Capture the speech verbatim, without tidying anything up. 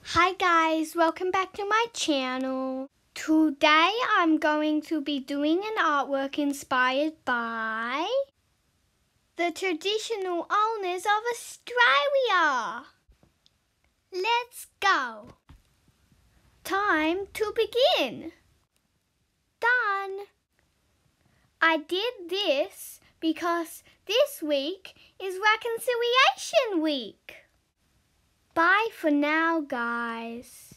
Hi guys, welcome back to my channel. Today I'm going to be doing an artwork inspired by the traditional owners of Australia. Let's go. Time to begin. Done. I did this because this week is Reconciliation Week. Bye for now, guys.